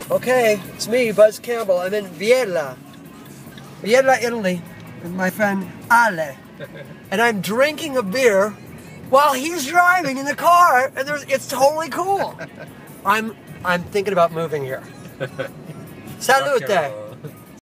Okay, it's me, Buzz Campbell. I'm in Biella, Italy, with my friend Ale. And I'm drinking a beer while he's driving in the car, and it's totally cool. I'm thinking about moving here. Salute!